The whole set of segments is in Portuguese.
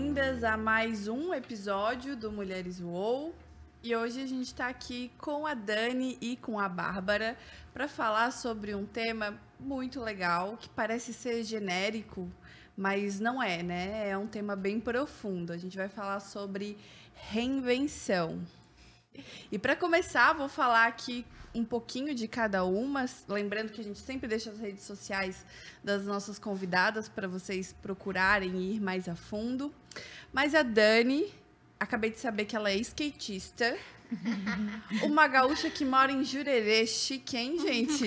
bem-vindas a mais um episódio do Mulheres UOL. E hoje a gente está aqui com a Dani e com a Bárbara para falar sobre um tema muito legal, que parece ser genérico, mas não é, né? É um tema bem profundo. A gente vai falar sobre reinvenção. E para começar, vou falar aqui um pouquinho de cada uma, lembrando que a gente sempre deixa as redes sociais das nossas convidadas para vocês procurarem e ir mais a fundo. Mas a Dani, acabei de saber que ela é skatista, uma gaúcha que mora em Jurerê, chique, hein, gente?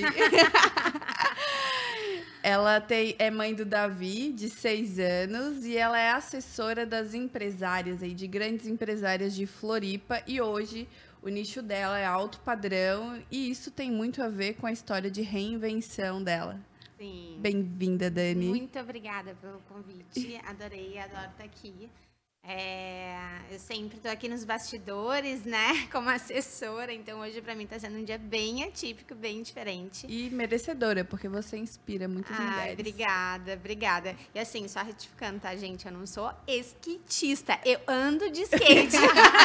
Ela é mãe do Davi, de 6 anos, e ela é assessora das empresárias, aí, de grandes empresárias de Floripa, e hoje o nicho dela é alto padrão, e isso tem muito a ver com a história de reinvenção dela. Sim. Bem-vinda, Dani. Muito obrigada pelo convite, adoro estar aqui. Eu sempre estou aqui nos bastidores, né, como assessora, então hoje para mim está sendo um dia bem atípico, bem diferente. E merecedora, porque você inspira muitas mulheres. Obrigada. E assim, só retificando, tá, gente, eu não sou skatista, eu ando de skate.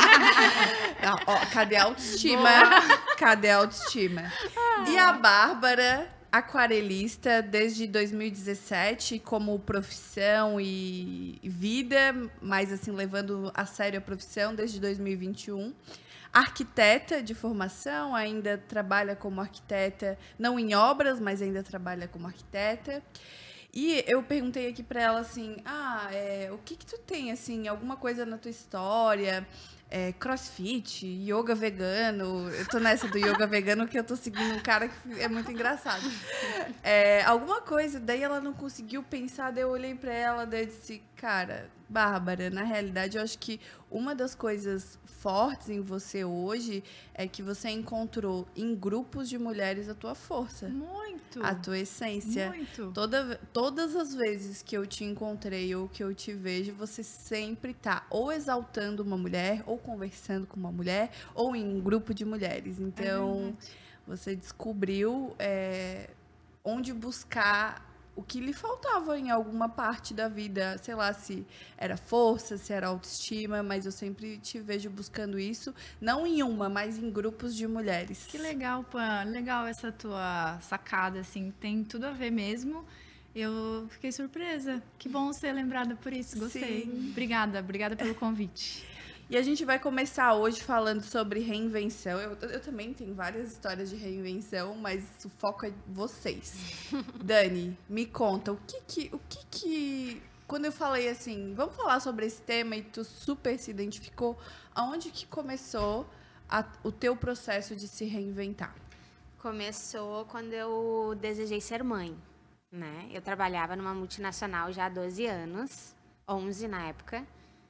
Não, ó, cadê a autoestima? Cadê a autoestima? E a Bárbara, aquarelista desde 2017 como profissão e vida, mas assim levando a sério a profissão desde 2021. Arquiteta de formação, ainda trabalha como arquiteta, não em obras, mas ainda trabalha como arquiteta. E eu perguntei aqui para ela assim, o que tu tem, assim, alguma coisa na tua história, crossfit, yoga vegano, eu tô nessa do yoga vegano que eu tô seguindo um cara que é muito engraçado. Alguma coisa, daí ela não conseguiu pensar, daí eu olhei para ela, daí eu disse, cara, Bárbara, na realidade eu acho que uma das coisas fortes em você hoje é que você encontrou em grupos de mulheres a tua força. Muito! A tua essência. Muito! Todas as vezes que eu te encontrei ou que eu te vejo, você sempre tá ou exaltando uma mulher, ou conversando com uma mulher, ou em um grupo de mulheres. Então, você descobriu onde buscar o que lhe faltava em alguma parte da vida, sei lá, se era força, se era autoestima, mas eu sempre te vejo buscando isso, não em uma, mas em grupos de mulheres. Que legal, Pan, legal essa tua sacada, assim, tem tudo a ver mesmo. Eu fiquei surpresa, que bom ser lembrada por isso, gostei. Sim. Obrigada pelo convite. E a gente vai começar hoje falando sobre reinvenção. Eu também tenho várias histórias de reinvenção, mas o foco é vocês. Dani, me conta, o que quando eu falei assim, vamos falar sobre esse tema e tu super se identificou, aonde que começou o teu processo de se reinventar? Começou quando eu desejei ser mãe, né? Eu trabalhava numa multinacional já há 12 anos, 11 na época.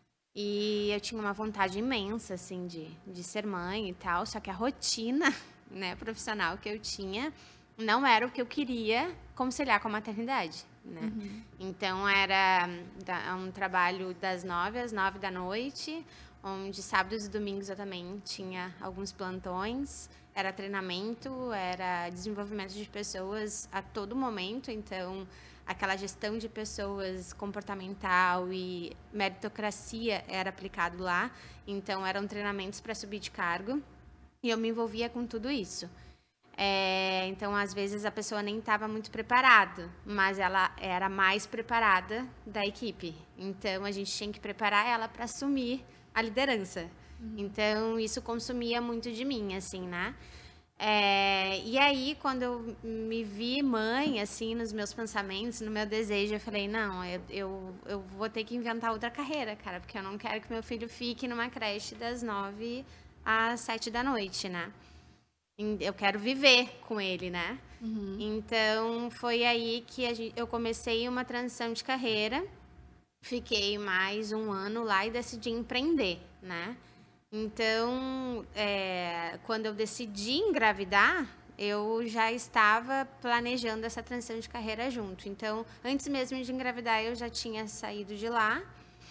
E eu tinha uma vontade imensa, assim, de ser mãe e tal, só que a rotina, né, profissional que eu tinha não era o que eu queria conciliar com a maternidade, né? Uhum. Então, era um trabalho das 9 às 9 da noite, onde sábados e domingos eu também tinha alguns plantões, era treinamento, era desenvolvimento de pessoas a todo momento, então aquela gestão de pessoas comportamental e meritocracia era aplicado lá. Então, eram treinamentos para subir de cargo e eu me envolvia com tudo isso. Então, às vezes, a pessoa nem estava muito preparada, mas ela era mais preparada da equipe. Então, a gente tinha que preparar ela para assumir a liderança. Então, isso consumia muito de mim, assim, né? E aí, quando eu me vi mãe, assim, nos meus pensamentos, no meu desejo, eu falei, não, eu vou ter que inventar outra carreira, cara, porque eu não quero que meu filho fique numa creche das 9 às 7 da noite, né? Eu quero viver com ele, né? Uhum. Então, foi aí que eu comecei uma transição de carreira, fiquei mais um ano lá e decidi empreender, né? Então, quando eu decidi engravidar, eu já estava planejando essa transição de carreira junto. Então, antes mesmo de engravidar, eu já tinha saído de lá.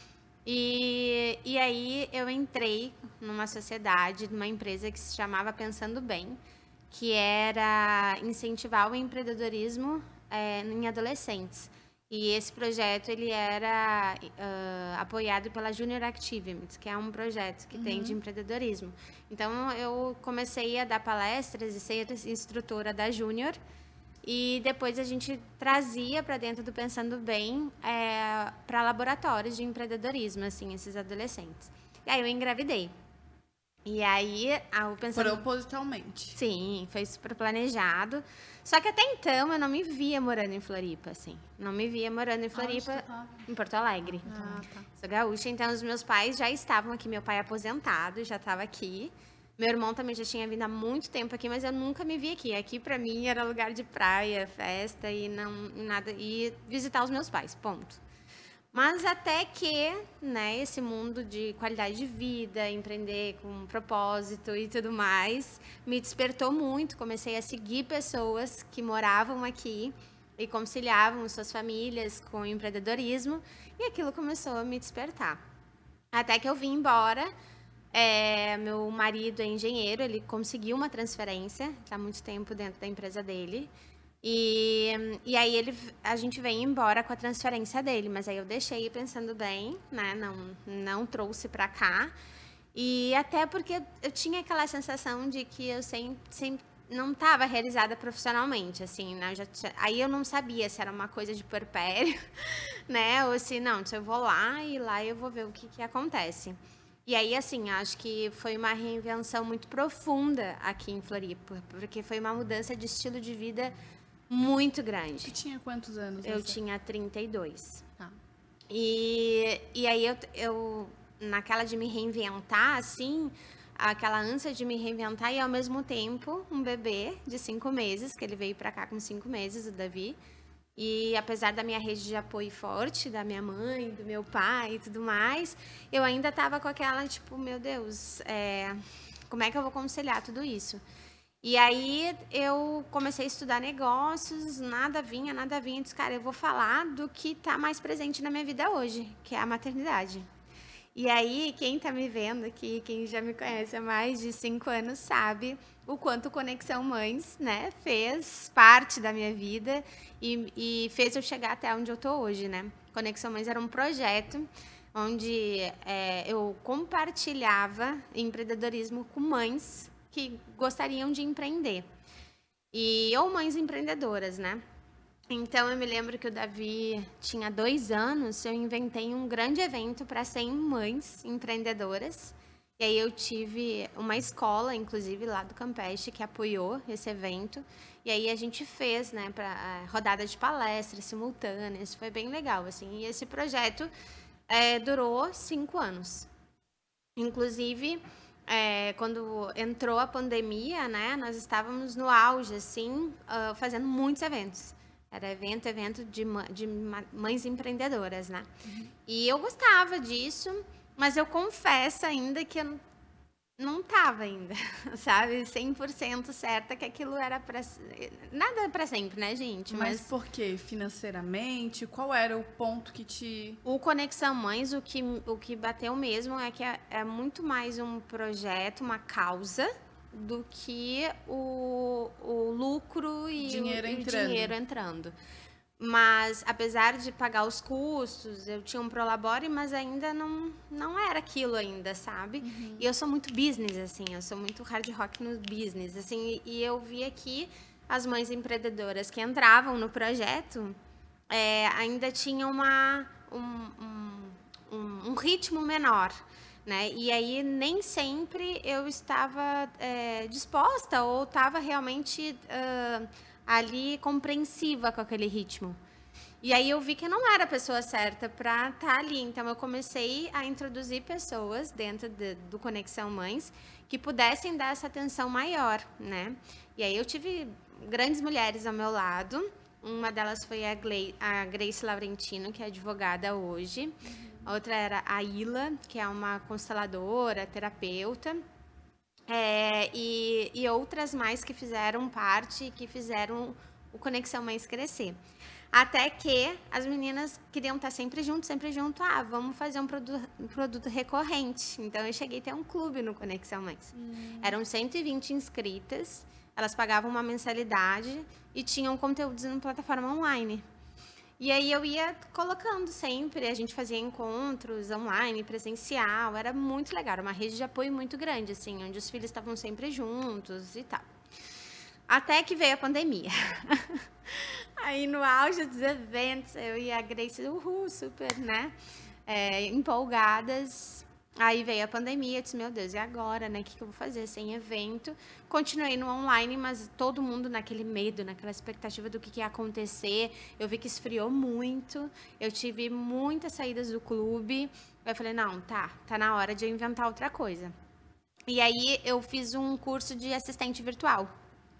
E aí, eu entrei numa sociedade, numa empresa que se chamava Pensando Bem, que era incentivar o empreendedorismo em adolescentes. E esse projeto, ele era apoiado pela Junior Achievements, que é um projeto que tem de empreendedorismo. Então, eu comecei a dar palestras e ser instrutora da Junior. E depois a gente trazia para dentro do Pensando Bem para laboratórios de empreendedorismo, assim, esses adolescentes. E aí eu engravidei. E aí, o Pensando... Propositalmente. Sim, foi super planejado. Só que até então eu não me via morando em Floripa, assim. Não me via morando em Floripa, em Porto Alegre. Ah, tá. Sou gaúcha, então os meus pais já estavam aqui. Meu pai é aposentado, já estava aqui. Meu irmão também já tinha vindo há muito tempo aqui, mas eu nunca me vi aqui. Aqui, pra mim, era lugar de praia, festa e não nada. E visitar os meus pais, ponto. Mas até que, né, esse mundo de qualidade de vida, empreender com propósito e tudo mais, me despertou muito. Comecei a seguir pessoas que moravam aqui e conciliavam suas famílias com o empreendedorismo. E aquilo começou a me despertar. Até que eu vim embora. Meu marido é engenheiro, ele conseguiu uma transferência, está há muito tempo dentro da empresa dele. E aí a gente veio embora com a transferência dele, mas aí eu deixei Pensando Bem, né? Não trouxe para cá. E até porque eu tinha aquela sensação de que eu sempre não estava realizada profissionalmente, assim, né? Aí eu não sabia se era uma coisa de puerpério, né? Ou se não, se eu vou lá e lá eu vou ver o que acontece. E aí, assim, acho que foi uma reinvenção muito profunda aqui em Floripa, porque foi uma mudança de estilo de vida muito grande. Você tinha quantos anos? Eu tinha 32. Tá. E aí, eu, naquela de me reinventar, assim, aquela ânsia de me reinventar e, ao mesmo tempo, um bebê de 5 meses, que ele veio pra cá com 5 meses, o Davi. E apesar da minha rede de apoio forte, da minha mãe, do meu pai e tudo mais, eu ainda estava com aquela, tipo, meu Deus, como é que eu vou conciliar tudo isso? E aí eu comecei a estudar negócios, nada vinha, disse, cara, eu vou falar do que está mais presente na minha vida hoje, que é a maternidade. E aí, quem está me vendo aqui, quem já me conhece há mais de 5 anos, sabe o quanto Conexão Mães, né, fez parte da minha vida e fez eu chegar até onde eu estou hoje, né? Conexão Mães era um projeto onde eu compartilhava empreendedorismo com mães que gostariam de empreender. Ou mães empreendedoras, né? Então, eu me lembro que o Davi tinha 2 anos, eu inventei um grande evento para 100 mães empreendedoras. E aí eu tive uma escola, inclusive, lá do Campeche, que apoiou esse evento. E aí a gente fez, né, para rodada de palestras simultâneas. Foi bem legal, assim. E esse projeto durou 5 anos. Inclusive, quando entrou a pandemia, né, nós estávamos no auge, assim, fazendo muitos eventos. Era evento de mães empreendedoras, né? Uhum. E eu gostava disso, mas eu confesso ainda que eu não estava ainda, sabe? 100% certa que aquilo era para... Nada para sempre, né, gente? Mas por quê? Financeiramente? Qual era o ponto que te... O Conexão Mães, o que bateu mesmo é que é muito mais um projeto, uma causa, do que o lucro e o dinheiro entrando. Mas, apesar de pagar os custos, eu tinha um Prolabore, mas ainda não era aquilo ainda, sabe? Uhum. E eu sou muito business, assim, eu sou muito hard rock no business, assim, e eu vi aqui as mães empreendedoras que entravam no projeto ainda tinham um ritmo menor, né? E aí nem sempre eu estava disposta ou estava realmente ali compreensiva com aquele ritmo. E aí eu vi que eu não era a pessoa certa para estar ali. Então eu comecei a introduzir pessoas dentro do Conexão Mães que pudessem dar essa atenção maior, né? E aí eu tive grandes mulheres ao meu lado. Uma delas foi a Grace Laurentino, que é advogada hoje. Outra era a Ila, que é uma consteladora, terapeuta. E outras mais que fizeram parte, que fizeram o Conexão Mães crescer. Até que as meninas queriam estar sempre junto. Vamos fazer um produto recorrente. Então, eu cheguei a ter um clube no Conexão Mães. Eram 120 inscritas, elas pagavam uma mensalidade e tinham conteúdos na plataforma online. E aí eu ia colocando sempre, a gente fazia encontros online, presencial, era muito legal, era uma rede de apoio muito grande, assim, onde os filhos estavam sempre juntos e tal. Até que veio a pandemia. Aí no auge dos eventos, eu e a Grace, super, né, empolgadas. Aí veio a pandemia, eu disse, meu Deus, e agora, né? O que eu vou fazer sem evento? Continuei no online, mas todo mundo naquele medo, naquela expectativa do que ia acontecer. Eu vi que esfriou muito, eu tive muitas saídas do clube. Eu falei, não, tá na hora de eu inventar outra coisa. E aí eu fiz um curso de assistente virtual.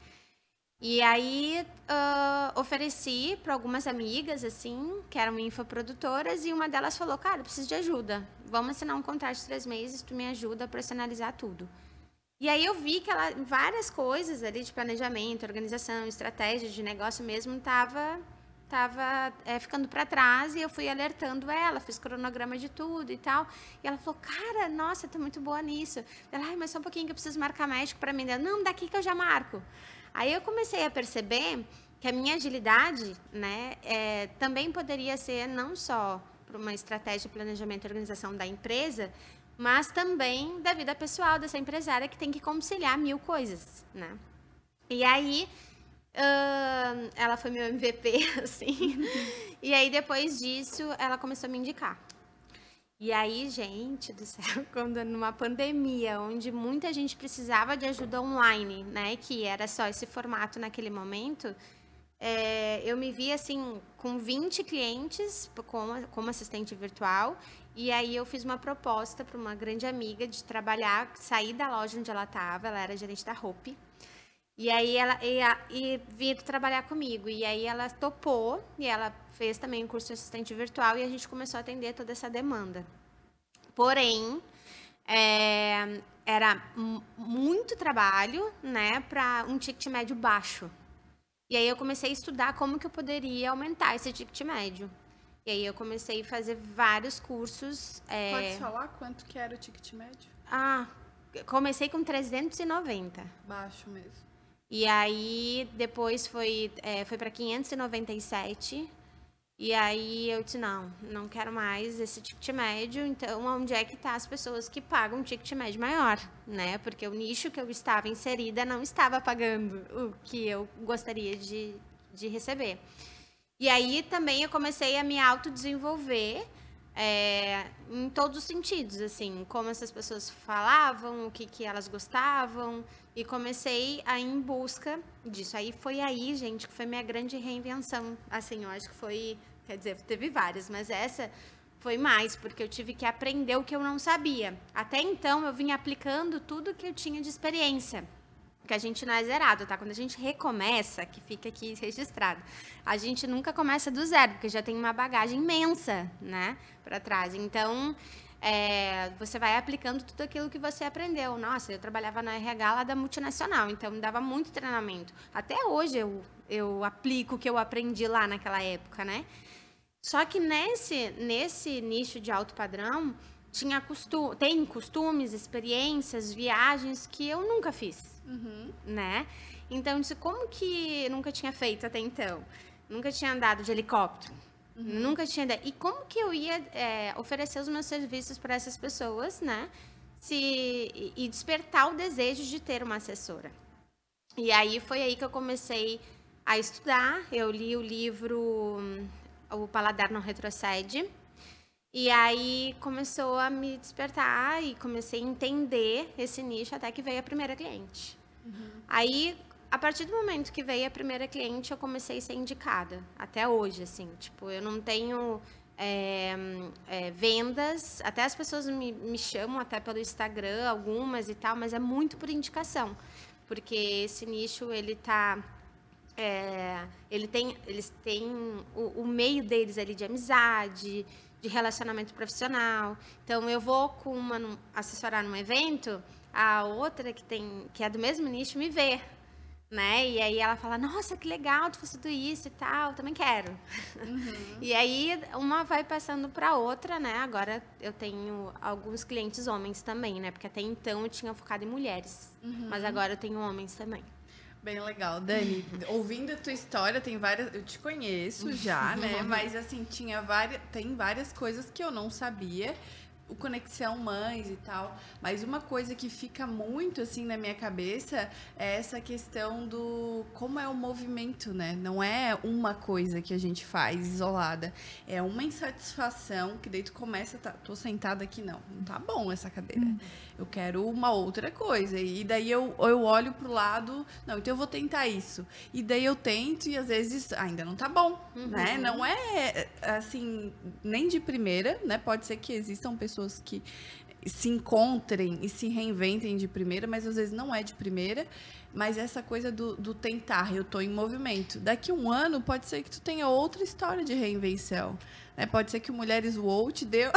E aí ofereci para algumas amigas, assim, que eram infoprodutoras, e uma delas falou, cara, eu preciso de ajuda. Vamos assinar um contrato de 3 meses, tu me ajuda a personalizar tudo. E aí eu vi que ela, várias coisas ali de planejamento, organização, estratégia de negócio mesmo, tava ficando para trás, e eu fui alertando ela, fiz cronograma de tudo e tal. E ela falou, cara, nossa, tá muito boa nisso. Ela, ai, mas só um pouquinho que eu preciso marcar médico para mim. Não, daqui que eu já marco. Aí eu comecei a perceber que a minha agilidade, né, também poderia ser não só para uma estratégia de planejamento e organização da empresa, mas também da vida pessoal dessa empresária que tem que conciliar 1000 coisas, né? E aí, ela foi meu MVP, assim, e aí depois disso ela começou a me indicar. E aí, gente do céu, quando numa pandemia, onde muita gente precisava de ajuda online, né, que era só esse formato naquele momento, eu me vi, assim, com 20 clientes como assistente virtual, e aí eu fiz uma proposta para uma grande amiga de trabalhar, sair da loja onde ela estava, ela era gerente da Hope, e aí ela ia vir trabalhar comigo, e aí ela topou, e ela fez também um curso de assistente virtual, e a gente começou a atender toda essa demanda. Porém, era muito trabalho, né, para um ticket médio baixo. E aí eu comecei a estudar como que eu poderia aumentar esse ticket médio. E aí eu comecei a fazer vários cursos. Pode falar quanto que era o ticket médio? Comecei com 390. Baixo mesmo. E aí, depois foi para 597. E aí, eu disse, não quero mais esse ticket médio. Então, onde é que tá as pessoas que pagam um ticket médio maior, né? Porque o nicho que eu estava inserida não estava pagando o que eu gostaria de receber. E aí, também, eu comecei a me autodesenvolver em todos os sentidos, assim, como essas pessoas falavam, o que elas gostavam, e comecei a ir em busca disso. Aí foi aí, gente, que foi minha grande reinvenção, assim, eu acho que foi, quer dizer, teve várias, mas essa foi mais, porque eu tive que aprender o que eu não sabia. Até então, eu vinha aplicando tudo que eu tinha de experiência, porque a gente não é zerado, tá? Quando a gente recomeça, que fica aqui registrado, a gente nunca começa do zero, porque já tem uma bagagem imensa, né, para trás. Então, você vai aplicando tudo aquilo que você aprendeu. Nossa, eu trabalhava na RH lá da multinacional, então me dava muito treinamento. Até hoje eu aplico o que eu aprendi lá naquela época, né? Só que nesse nicho de alto padrão, tem costumes, experiências, viagens que eu nunca fiz. Né? Então, como que nunca tinha feito até então? Nunca tinha andado de helicóptero. Nunca tinha... E como que eu ia oferecer os meus serviços para essas pessoas, né? E despertar o desejo de ter uma assessora. E aí, foi aí que eu comecei a estudar. Eu li o livro O Paladar Não Retrocede. E aí, começou a me despertar e comecei a entender esse nicho até que veio a primeira cliente. Aí, a partir do momento que veio a primeira cliente, eu comecei a ser indicada. Até hoje, assim. Tipo, eu não tenho vendas. Até as pessoas me chamam até pelo Instagram, algumas e tal, mas é muito por indicação. Porque esse nicho, eles têm o meio deles ali de amizade, de relacionamento profissional. Então, eu vou com uma assessorar num evento, a outra que é do mesmo nicho me vê, né? E aí ela fala, nossa, que legal, tu faz tudo isso e tal, também quero. E aí uma vai passando para outra, né? Agora eu tenho alguns clientes homens também, né? Porque até então eu tinha focado em mulheres, mas agora eu tenho homens também. Bem legal. Dani, ouvindo a tua história, tem várias... Eu te conheço já, né? Mas, assim, tem várias coisas que eu não sabia. O Conexão Mães e tal. Mas uma coisa que fica muito, assim, na minha cabeça é essa questão do... Como é o movimento, né? Não é uma coisa que a gente faz isolada. É uma insatisfação que daí tu começa... Tô sentada aqui, não tá bom essa cadeira. Eu quero uma outra coisa. E daí eu olho pro lado... Não, então eu vou tentar isso. E daí eu tento e às vezes ainda não tá bom, né? Não é, assim, nem de primeira, né? Pode ser que existam pessoas que se encontrem e se reinventem de primeira, mas às vezes não é de primeira. Mas essa coisa do tentar, eu tô em movimento. Daqui 1 ano, pode ser que tu tenha outra história de reinvenção. Né? Pode ser que o Mulheres UOL te deu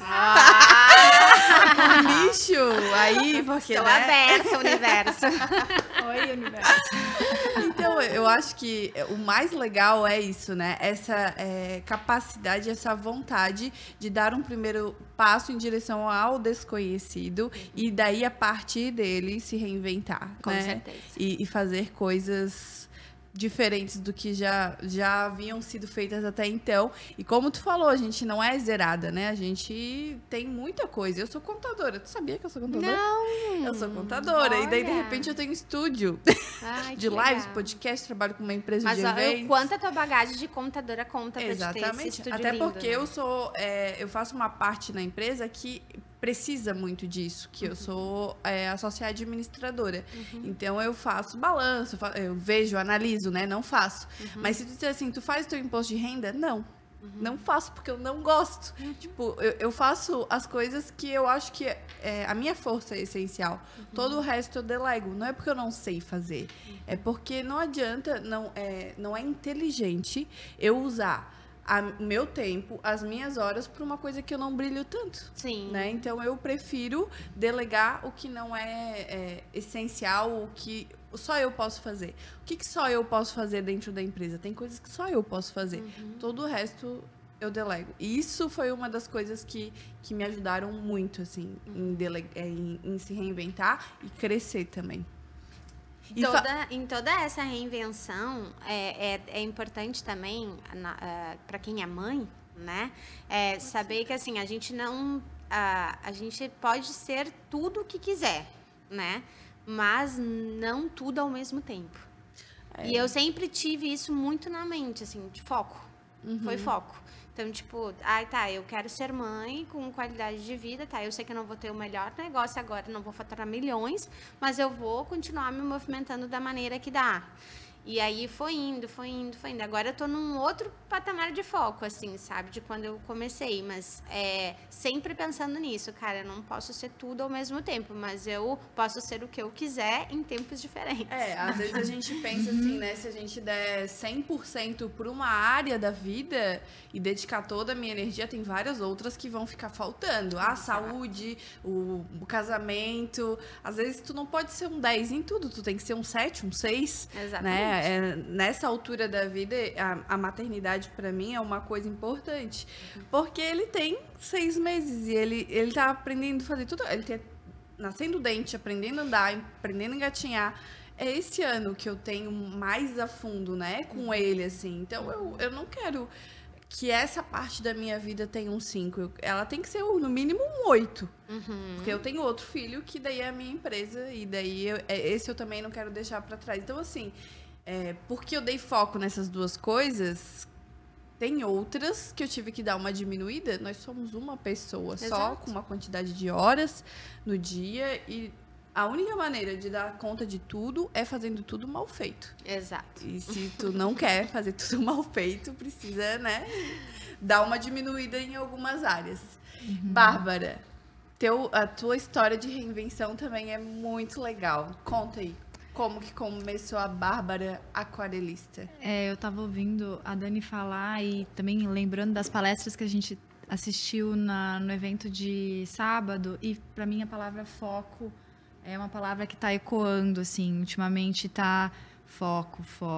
um nicho aí, porque, Estou né? aberta, universo. Oi, universo. Então, eu acho que o mais legal é isso, né? Essa capacidade, essa vontade de dar um primeiro passo em direção ao desconhecido e daí, a partir dele, se reinventar. Com né? certeza. E fazer coisas diferentes do que já haviam sido feitas até então. E como tu falou, a gente não é zerada, né? A gente tem muita coisa. Eu sou contadora. Tu sabia que eu sou contadora? Não! Eu sou contadora. E daí, de Olha. repente, eu tenho estúdio Ai, de que lives, legal. podcast, trabalho com uma empresa Mas de olha eventos. o quanto a tua bagagem de contadora conta pra te ter esse Exatamente. estúdio Até lindo, porque né? eu faço uma parte na empresa que precisa muito disso, que eu sou associada administradora. Então, eu faço balanço, eu vejo, analiso, né? Não faço. Mas se tu disser assim, tu faz o teu imposto de renda? Não. Não faço porque eu não gosto. Tipo, eu faço as coisas que eu acho que a minha força é essencial. Todo o resto eu delego. Não é porque eu não sei fazer. É porque não adianta, não é inteligente eu usar o meu tempo, as minhas horas, para uma coisa que eu não brilho tanto. Sim. Né? Então, eu prefiro delegar o que não é essencial, o que só eu posso fazer. O que só eu posso fazer dentro da empresa? Tem coisas que só eu posso fazer. Todo o resto eu delego. E isso foi uma das coisas que me ajudaram muito, assim, em se reinventar e crescer também. Em toda essa reinvenção, é importante também, para quem é mãe, né? Saber que, assim, a gente não... a gente pode ser tudo o que quiser, né? Mas não tudo ao mesmo tempo. E eu sempre tive isso muito na mente, assim, de foco. Foi foco. Então, tipo, eu quero ser mãe com qualidade de vida, eu sei que eu não vou ter o melhor negócio agora, não vou faturar milhões, mas eu vou continuar me movimentando da maneira que dá. E aí foi indo. Agora eu tô num outro patamar de foco, assim, sabe? De quando eu comecei, mas sempre pensando nisso, cara, eu não posso ser tudo ao mesmo tempo, mas eu posso ser o que eu quiser em tempos diferentes. Às vezes a gente pensa assim, né? Se a gente der 100% para uma área da vida e dedicar toda a minha energia, tem várias outras que vão ficar faltando. A saúde, o casamento. Às vezes tu não pode ser um 10 em tudo, tu tem que ser um 7, um 6. Exatamente. Né? Nessa altura da vida, a maternidade para mim é uma coisa importante. Porque ele tem 6 meses e ele tá aprendendo a fazer tudo. Ele tá nascendo dente, aprendendo a andar, aprendendo a engatinhar. É esse ano que eu tenho mais a fundo, né? Com ele, assim. Então, eu não quero que essa parte da minha vida tenha um 5. Ela tem que ser, no mínimo, um 8. Porque eu tenho outro filho que daí é a minha empresa e daí esse eu também não quero deixar para trás. Então, assim... porque eu dei foco nessas duas coisas, tem outras que eu tive que dar uma diminuída. Nós somos uma pessoa só, com uma quantidade de horas no dia, e a única maneira de dar conta de tudo é fazendo tudo mal feito. Exato. E se tu não quer fazer tudo mal feito, precisa, né, dar uma diminuída em algumas áreas. Bárbara, a tua história de reinvenção também é muito legal. Conta aí. Como que começou a Bárbara aquarelista? Eu tava ouvindo a Dani falar e também lembrando das palestras que a gente assistiu no evento de sábado, e para mim a palavra foco é uma palavra que tá ecoando, assim, ultimamente tá foco.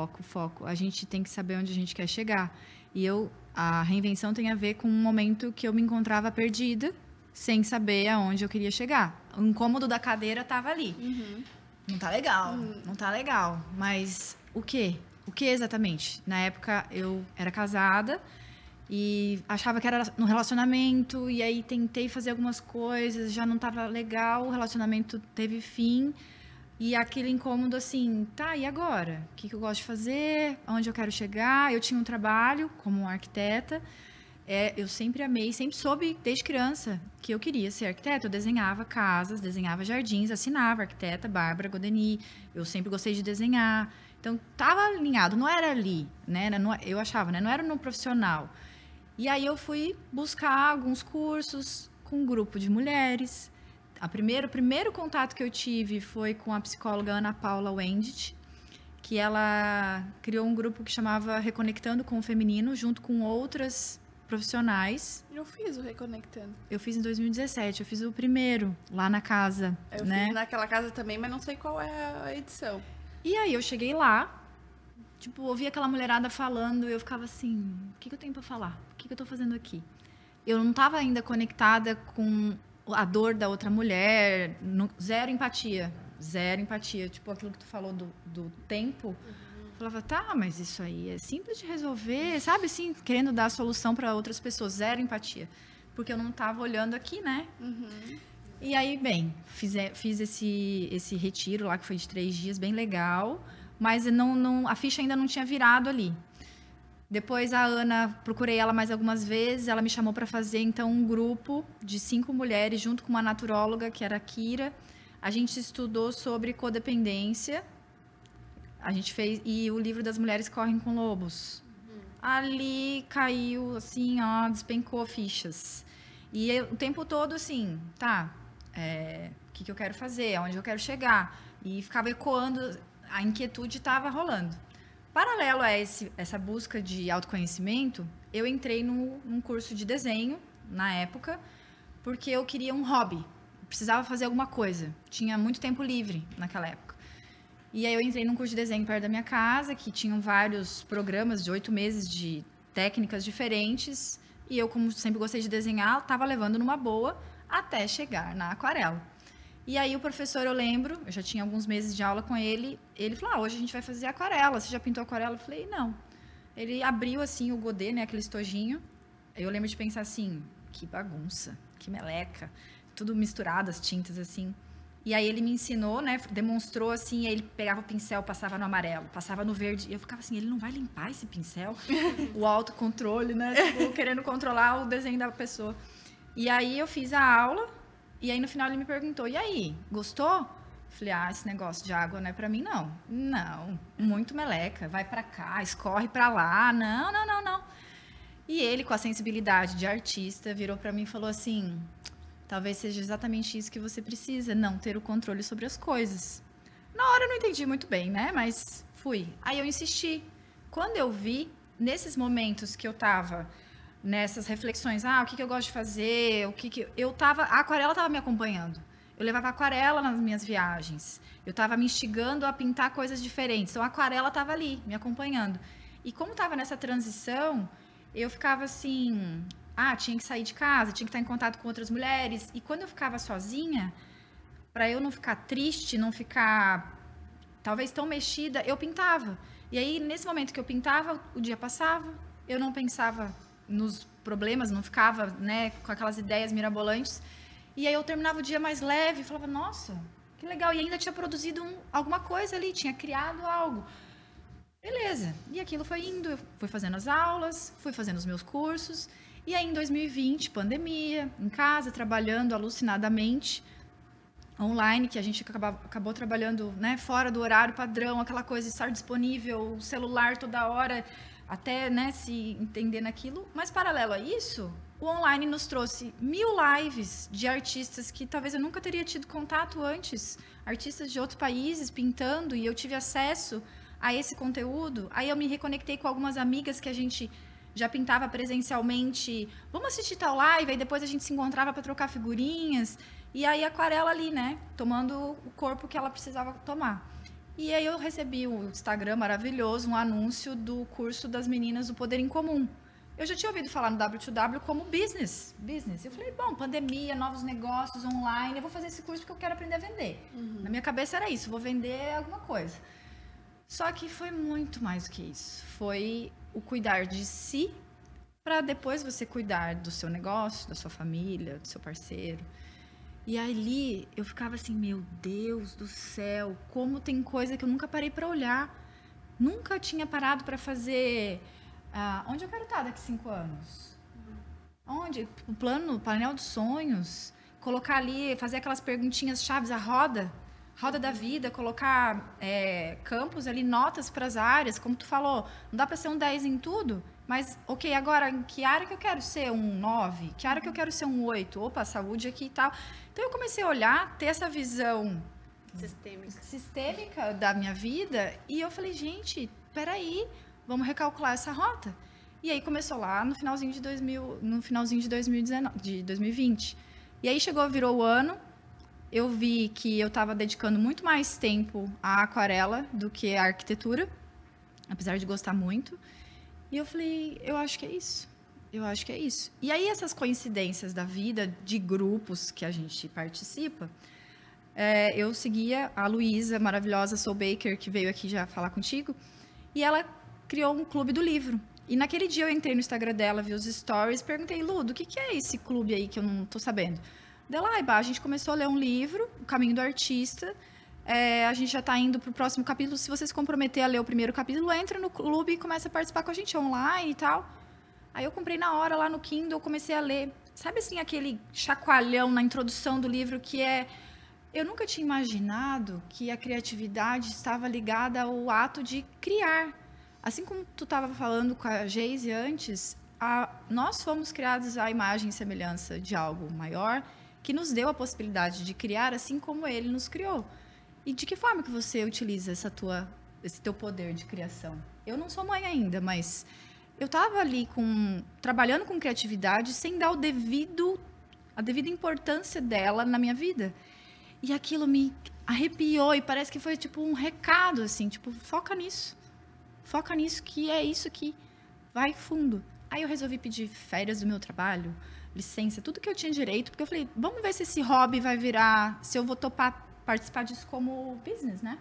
A gente tem que saber onde a gente quer chegar. E a reinvenção tem a ver com um momento que eu me encontrava perdida, sem saber aonde eu queria chegar. O incômodo da cadeira tava ali. não tá legal, não tá legal. Mas o quê? O que exatamente? Na época eu era casada e achava que era no relacionamento, e aí tentei fazer algumas coisas, já não tava legal, o relacionamento teve fim. E aquele incômodo assim, tá, e agora? O que eu gosto de fazer? Onde eu quero chegar? Eu tinha um trabalho como arquiteta. Eu sempre amei, sempre soube desde criança que eu queria ser arquiteta. Eu desenhava casas, desenhava jardins, assinava arquiteta Bárbara Godeni. Eu sempre gostei de desenhar. Então, estava alinhado, não era ali, né? Eu achava, né? Não era no profissional. E aí eu fui buscar alguns cursos com um grupo de mulheres. O primeiro contato que eu tive foi com a psicóloga Ana Paula Wendt, que ela criou um grupo que chamava Reconectando com o Feminino, junto com outras profissionais. Eu fiz o Reconectando. Eu fiz em 2017, eu fiz o primeiro, lá na casa, Eu né? fiz naquela casa também, mas não sei qual é a edição. E aí eu cheguei lá, tipo, ouvi aquela mulherada falando, e eu ficava assim, o que eu tenho pra falar? O que eu tô fazendo aqui? Eu não tava ainda conectada com a dor da outra mulher, zero empatia. Tipo, aquilo que tu falou do tempo. Eu falava, tá, mas isso aí é simples de resolver, sabe, assim, querendo dar a solução para outras pessoas, zero empatia. Porque eu não tava olhando aqui, né? E aí, bem, fiz esse retiro lá, que foi de 3 dias, bem legal, mas a ficha ainda não tinha virado ali. Depois a Ana, procurei ela mais algumas vezes, ela me chamou para fazer então um grupo de 5 mulheres junto com uma naturóloga, que era a Kira. A gente estudou sobre codependência. A gente fez e o livro das Mulheres Correm com Lobos. Ali caiu assim, ó, despencou fichas. E eu, o tempo todo assim, tá, o que eu quero fazer, aonde eu quero chegar, e ficava ecoando, a inquietude estava rolando. Paralelo a essa busca de autoconhecimento, eu entrei num curso de desenho, na época, porque eu queria um hobby. Eu precisava fazer alguma coisa. Tinha muito tempo livre naquela época. E aí eu entrei num curso de desenho perto da minha casa, que tinham vários programas de 8 meses de técnicas diferentes. E eu, como sempre gostei de desenhar, estava levando numa boa até chegar na aquarela. E aí o professor, eu lembro, eu já tinha alguns meses de aula com ele, ele falou, hoje a gente vai fazer aquarela, você já pintou aquarela? Eu falei, não. Ele abriu assim o godê, né, aquele estojinho, eu lembro de pensar assim, que bagunça, que meleca, tudo misturado, as tintas assim. E aí ele me ensinou, né, demonstrou assim, aí ele pegava o pincel, passava no amarelo, passava no verde, e eu ficava assim, ele não vai limpar esse pincel? O autocontrole, né, tipo, querendo controlar o desenho da pessoa. E aí eu fiz a aula, e aí no final ele me perguntou, e aí, gostou? Falei, esse negócio de água não é pra mim, não. Não, muito meleca, vai pra cá, escorre pra lá, não. E ele, com a sensibilidade de artista, virou pra mim e falou assim, talvez seja exatamente isso que você precisa, não ter o controle sobre as coisas. Na hora eu não entendi muito bem, né, mas fui. Aí eu insisti. Quando eu vi, nesses momentos que eu tava nessas reflexões, o que eu gosto de fazer, a aquarela estava me acompanhando. Eu levava aquarela nas minhas viagens. Eu estava me instigando a pintar coisas diferentes. Então a aquarela estava ali, me acompanhando. E como estava nessa transição, eu ficava assim, tinha que sair de casa, tinha que estar em contato com outras mulheres. E quando eu ficava sozinha, para eu não ficar triste, não ficar talvez tão mexida, eu pintava. E aí, nesse momento que eu pintava, o dia passava, eu não pensava nos problemas, não ficava, né, com aquelas ideias mirabolantes. E aí eu terminava o dia mais leve, falava, nossa, que legal. E ainda tinha produzido alguma coisa ali, tinha criado algo. Beleza. E aquilo foi indo, eu fui fazendo as aulas, fui fazendo os meus cursos. E aí em 2020, pandemia, em casa, trabalhando alucinadamente, online, que a gente acabou trabalhando, né, fora do horário padrão, aquela coisa de estar disponível, o celular toda hora, até, né, se entender naquilo. Mas, paralelo a isso, o online nos trouxe 1000 lives de artistas que talvez eu nunca teria tido contato antes. Artistas de outros países pintando, e eu tive acesso a esse conteúdo. Aí eu me reconectei com algumas amigas que a gente já pintava presencialmente. Vamos assistir tal live, aí depois a gente se encontrava para trocar figurinhas. E aí a aquarela ali, né, tomando o corpo que ela precisava tomar. E aí eu recebi o Instagram maravilhoso, um anúncio do curso das meninas do Poder em Comum. Eu já tinha ouvido falar no W2W como business. Eu falei, bom, pandemia, novos negócios online, eu vou fazer esse curso porque eu quero aprender a vender. Na minha cabeça era isso, vou vender alguma coisa. Só que foi muito mais do que isso. Foi o cuidar de si para depois você cuidar do seu negócio, da sua família, do seu parceiro. E ali eu ficava assim, meu Deus do céu, como tem coisa que eu nunca parei para olhar. Nunca tinha parado para fazer... onde eu quero estar daqui 5 anos? Onde? O painel dos sonhos. Colocar ali, fazer aquelas perguntinhas chaves, a roda da vida, colocar campos ali, notas para as áreas, como tu falou. Não dá para ser um 10 em tudo, mas, ok, agora, em que área que eu quero ser um 9? Que área que eu quero ser um 8? Opa, saúde aqui e tal. Então, eu comecei a olhar, ter essa visão sistêmica da minha vida, e eu falei, gente, peraí, vamos recalcular essa rota. E aí começou lá no finalzinho de 2020. E aí virou o ano, eu vi que eu estava dedicando muito mais tempo à aquarela do que à arquitetura, apesar de gostar muito. E eu falei, eu acho que é isso. E aí essas coincidências da vida, de grupos que a gente participa, eu seguia a Luísa, maravilhosa Soul Baker, que veio aqui já falar contigo, e ela criou um clube do livro. E naquele dia eu entrei no Instagram dela, vi os stories, perguntei, Lu, do que é esse clube aí que eu não tô sabendo? Dela, a gente começou a ler um livro, O Caminho do Artista, a gente já tá indo pro próximo capítulo, se você se comprometer a ler o primeiro capítulo, entra no clube e começa a participar com a gente online e tal. Aí eu comprei na hora lá no Kindle, comecei a ler. Sabe assim, aquele chacoalhão na introdução do livro que eu nunca tinha imaginado que a criatividade estava ligada ao ato de criar. Assim como tu estava falando com a Geise antes, nós fomos criados à imagem e semelhança de algo maior que nos deu a possibilidade de criar assim como ele nos criou. E de que forma que você utiliza esse teu poder de criação? Eu não sou mãe ainda, mas eu estava ali trabalhando com criatividade sem dar a devida importância dela na minha vida. E aquilo me arrepiou e parece que foi tipo um recado, assim, tipo, foca nisso que é isso que vai fundo. Aí eu resolvi pedir férias do meu trabalho, licença, tudo que eu tinha direito, porque eu falei, vamos ver se esse hobby vai virar, se eu vou topar participar disso como business, né?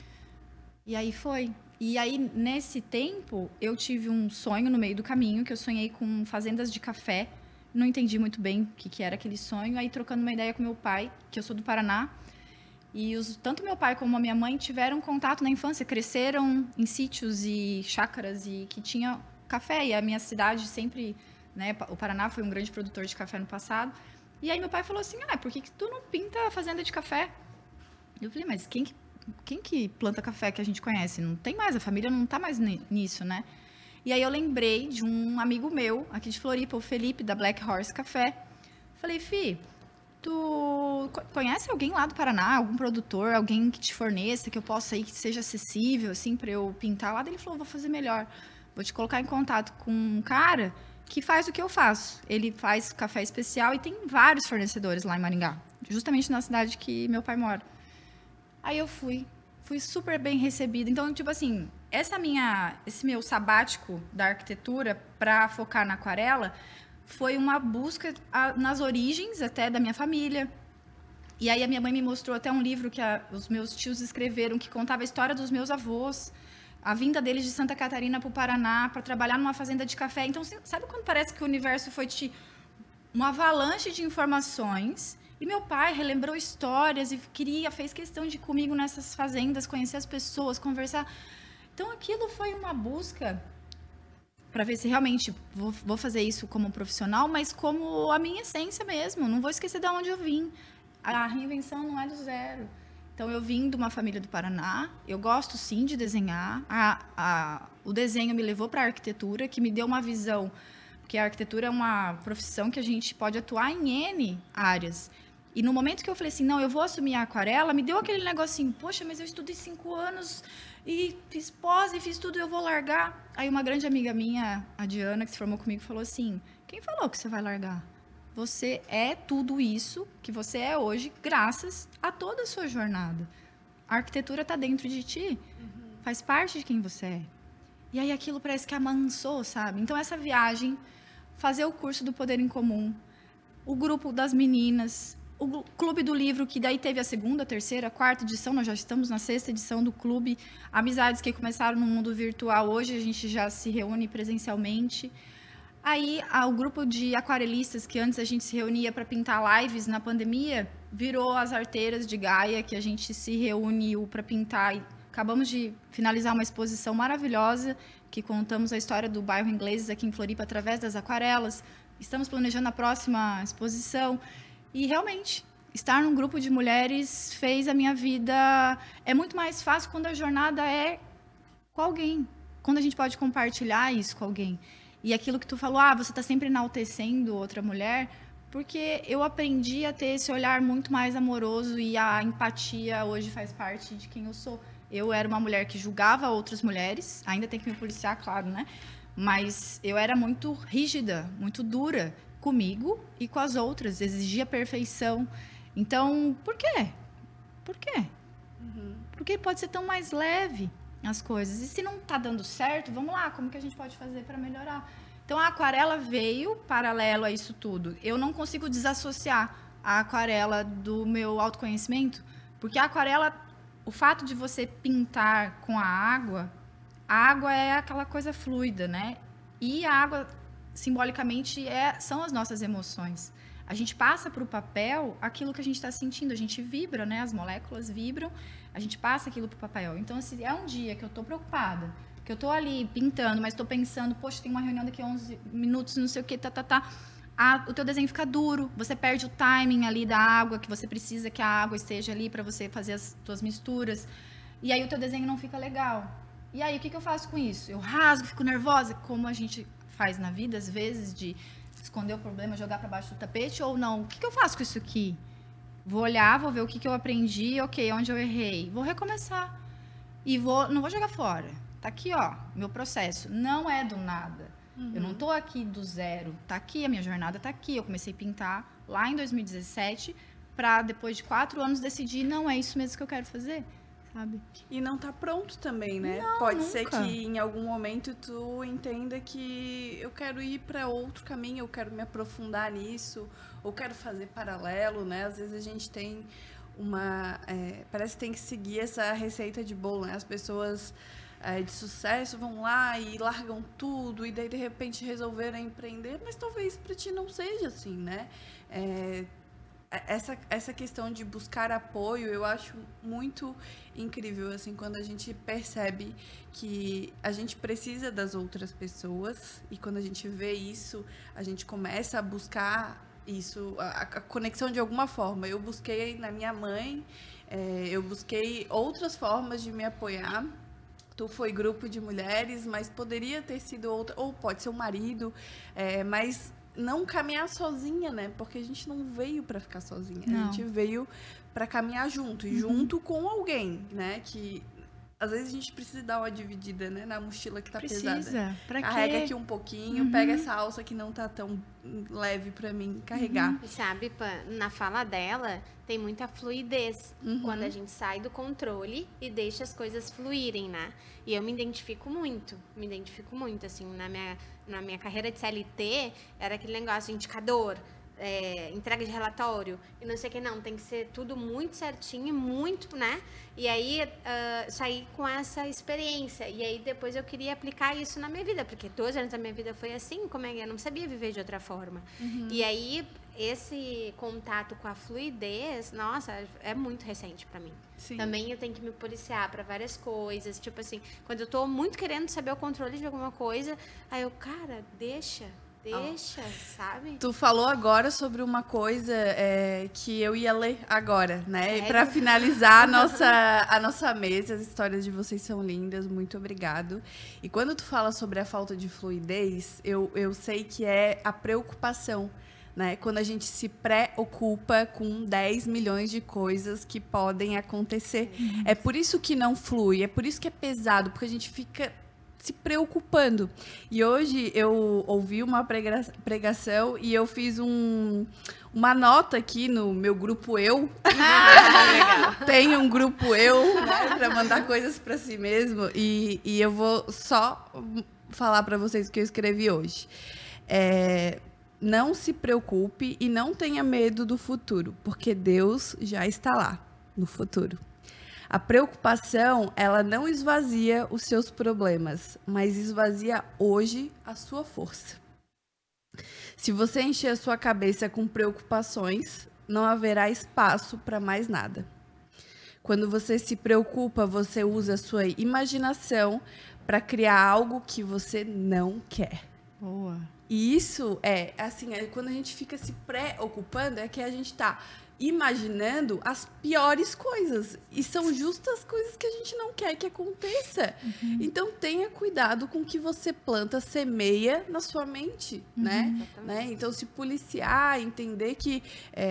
E aí foi. E aí, nesse tempo, eu tive um sonho no meio do caminho, que eu sonhei com fazendas de café. Não entendi muito bem o que era aquele sonho. Aí, trocando uma ideia com meu pai, que eu sou do Paraná, e tanto meu pai como a minha mãe tiveram contato na infância, cresceram em sítios e chácaras e que tinha café. E a minha cidade sempre, né, o Paraná foi um grande produtor de café no passado. E aí meu pai falou assim, por que tu não pinta a fazenda de café? Eu falei, mas quem que planta café que a gente conhece? Não tem mais, a família não tá mais nisso, né? E aí eu lembrei de um amigo meu, aqui de Floripa, o Felipe, da Black Horse Café. Falei, Fih, tu conhece alguém lá do Paraná, algum produtor, alguém que te forneça, que eu possa ir, que seja acessível, assim, para eu pintar lá? Daí ele falou, vou fazer melhor. Vou te colocar em contato com um cara que faz o que eu faço. Ele faz café especial e tem vários fornecedores lá em Maringá, justamente na cidade que meu pai mora. Aí eu fui super bem recebida. Então, tipo assim, esse meu sabático da arquitetura para focar na aquarela foi uma busca nas origens até da minha família. E aí a minha mãe me mostrou até um livro que os meus tios escreveram que contava a história dos meus avós, a vinda deles de Santa Catarina para o Paraná para trabalhar numa fazenda de café. Então, sabe quando parece que o universo foi uma avalanche de informações? E meu pai relembrou histórias e fez questão de ir comigo nessas fazendas, conhecer as pessoas, conversar. Então, aquilo foi uma busca para ver se realmente vou fazer isso como profissional, mas como a minha essência mesmo. Não vou esquecer de onde eu vim. A reinvenção não é do zero. Então, eu vim de uma família do Paraná. Eu gosto, sim, de desenhar. O desenho me levou para a arquitetura, que me deu uma visão. Porque a arquitetura é uma profissão que a gente pode atuar em N áreas. E no momento que eu falei assim, não, eu vou assumir a aquarela, me deu aquele negocinho, poxa, mas eu estudei 5 anos e fiz pós e fiz tudo, eu vou largar. Aí uma grande amiga minha, a Diana, que se formou comigo, falou assim, quem falou que você vai largar? Você é tudo isso que você é hoje, graças a toda a sua jornada. A arquitetura está dentro de ti, faz parte de quem você é. E aí aquilo parece que amansou, sabe? Então essa viagem, fazer o curso do Poder em Comum, o grupo das meninas, o Clube do Livro, que daí teve a segunda, terceira, quarta edição, nós já estamos na sexta edição do clube, amizades que começaram no mundo virtual, hoje a gente já se reúne presencialmente. Aí, o grupo de aquarelistas, que antes a gente se reunia para pintar lives na pandemia, virou as Arteiras de Gaia, que a gente se reuniu para pintar. E acabamos de finalizar uma exposição maravilhosa, que contamos a história do bairro Ingleses aqui em Floripa através das aquarelas. Estamos planejando a próxima exposição. E, realmente, estar num grupo de mulheres fez a minha vida... É muito mais fácil quando a jornada é com alguém. Quando a gente pode compartilhar isso com alguém. E aquilo que tu falou, você está sempre enaltecendo outra mulher, porque eu aprendi a ter esse olhar muito mais amoroso e a empatia hoje faz parte de quem eu sou. Eu era uma mulher que julgava outras mulheres, ainda tem que me policiar, claro, né? Mas eu era muito rígida, muito dura comigo e com as outras, exigia perfeição. Então, por quê? Por quê? Porque pode ser tão mais leve as coisas. E se não está dando certo, vamos lá, como que a gente pode fazer para melhorar? Então, a aquarela veio paralelo a isso tudo. Eu não consigo desassociar a aquarela do meu autoconhecimento, porque a aquarela, o fato de você pintar com a água é aquela coisa fluida, né? E a água, simbolicamente, são as nossas emoções. A gente passa para o papel aquilo que a gente está sentindo, a gente vibra, né? As moléculas vibram, a gente passa aquilo para o papel. Então, se é um dia que eu estou preocupada, que eu estou ali pintando, mas estou pensando, poxa, tem uma reunião daqui a 11 minutos, não sei o quê, o teu desenho fica duro, você perde o timing ali da água, que você precisa que a água esteja ali para você fazer as tuas misturas, e aí o teu desenho não fica legal. E aí, o que eu faço com isso? Eu rasgo, fico nervosa, como a gente faz na vida, às vezes, de esconder o problema, jogar para baixo do tapete, ou não? O que eu faço com isso aqui? Vou olhar, vou ver o que eu aprendi, ok, onde eu errei. Vou recomeçar. E não vou jogar fora. Tá aqui, ó, meu processo. Não é do nada. Eu não tô aqui do zero. Tá aqui, a minha jornada tá aqui. Eu comecei a pintar lá em 2017, para depois de 4 anos decidir, não é isso mesmo que eu quero fazer. Sabe? E não tá pronto também, né? Não, Pode nunca. ser que em algum momento tu entenda que eu quero ir para outro caminho, eu quero me aprofundar nisso, ou quero fazer paralelo, né? Às vezes a gente tem parece que tem que seguir essa receita de bolo, né? As pessoas de sucesso vão lá e largam tudo, e daí de repente resolveram empreender, mas talvez para ti não seja assim, né? Essa questão de buscar apoio, eu acho muito incrível, assim, quando a gente percebe que a gente precisa das outras pessoas, e quando a gente vê isso, a gente começa a buscar isso, a conexão de alguma forma. Eu busquei na minha mãe, eu busquei outras formas de me apoiar. Tu foi grupo de mulheres, mas poderia ter sido outra, ou pode ser um marido, mas não caminhar sozinha, né? Porque a gente não veio para ficar sozinha. Não. A gente veio para caminhar junto, e junto com alguém, né? Que às vezes a gente precisa dar uma dividida, né? Na mochila que tá pesada. Precisa. Pra quê? Carrega aqui um pouquinho, pega essa alça que não tá tão leve para mim carregar. E sabe, na fala dela, tem muita fluidez. Quando a gente sai do controle e deixa as coisas fluírem, né? E eu me identifico muito, assim, na minha carreira de CLT, era aquele negócio, indicador, entrega de relatório, e não sei o que, não, tem que ser tudo muito certinho, muito, né? E aí, saí com essa experiência, e aí depois eu queria aplicar isso na minha vida, porque 12 anos da minha vida foi assim, como eu não sabia viver de outra forma. E aí, esse contato com a fluidez, nossa, é muito recente pra mim. Sim. Também eu tenho que me policiar pra várias coisas, tipo assim, quando eu tô muito querendo saber o controle de alguma coisa, aí eu, cara, deixa, sabe? Tu falou agora sobre uma coisa que eu ia ler agora, né? E para finalizar a nossa mesa, as histórias de vocês são lindas, muito obrigado. E quando tu fala sobre a falta de fluidez, eu sei que é a preocupação, né? Quando a gente se preocupa com 10 milhões de coisas que podem acontecer. É por isso que não flui, é por isso que é pesado, porque a gente fica se preocupando. E hoje eu ouvi uma pregação e eu fiz uma nota aqui no meu grupo Eu. Tem um grupo Eu, né, para mandar coisas para si mesmo. E eu vou só falar para vocês o que eu escrevi hoje. Não se preocupe e não tenha medo do futuro, porque Deus já está lá no futuro. A preocupação, ela não esvazia os seus problemas, mas esvazia hoje a sua força. Se você encher a sua cabeça com preocupações, não haverá espaço para mais nada. Quando você se preocupa, você usa a sua imaginação para criar algo que você não quer. Boa. E isso quando a gente fica se preocupando, é que a gente está imaginando as piores coisas. E são justas as coisas que a gente não quer que aconteça. Uhum. Então, tenha cuidado com o que você planta, semeia na sua mente, né? Então, se policiar, entender que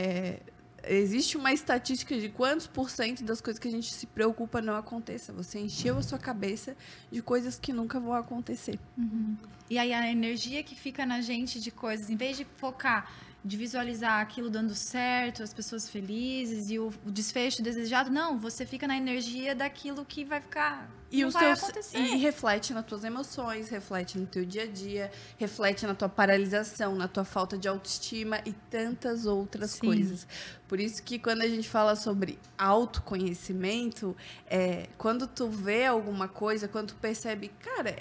existe uma estatística de quantos % das coisas que a gente se preocupa não aconteça. Você encheu a sua cabeça de coisas que nunca vão acontecer. Uhum. E aí, a energia que fica na gente de coisas, em vez de focar, de visualizar aquilo dando certo, as pessoas felizes e o desfecho desejado, não, você fica na energia daquilo que vai ficar, e não vai acontecer. E reflete nas tuas emoções, reflete no teu dia a dia, reflete na tua paralisação, na tua falta de autoestima e tantas outras coisas. Por isso que quando a gente fala sobre autoconhecimento, quando tu vê alguma coisa, quando tu percebe, cara,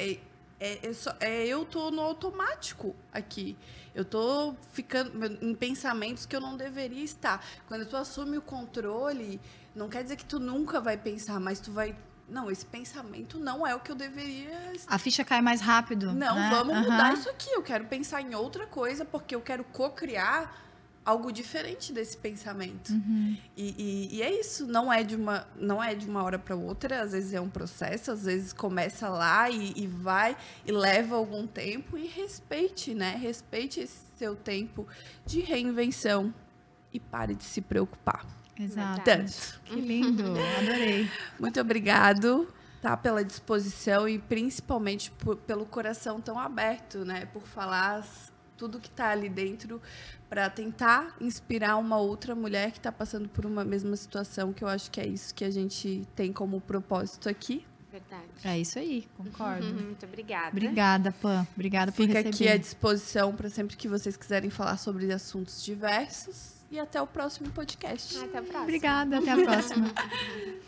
eu tô no automático aqui. Eu tô ficando em pensamentos que eu não deveria estar. Quando tu assume o controle, não quer dizer que tu nunca vai pensar, mas tu vai... Não, esse pensamento não é o que eu deveria... A ficha cai mais rápido. Não, né? Vamos mudar isso aqui. Eu quero pensar em outra coisa, porque eu quero co-criar algo diferente desse pensamento. Uhum. E é isso, não é de uma hora para outra, às vezes é um processo, às vezes começa lá e vai e leva algum tempo, e respeite, né? Respeite esse seu tempo de reinvenção e pare de se preocupar. Exato. Tanto. Que lindo, adorei. Muito obrigado, tá, pela disposição e principalmente pelo coração tão aberto, né? Por falar tudo que está ali dentro, para tentar inspirar uma outra mulher que está passando por uma mesma situação, que eu acho que é isso que a gente tem como propósito aqui. Verdade. É isso aí, concordo. Muito obrigada. Obrigada, Pan. Obrigada por receber. Fica aqui à disposição para sempre que vocês quiserem falar sobre assuntos diversos. E até o próximo podcast. Até a próxima. Obrigada, até a próxima.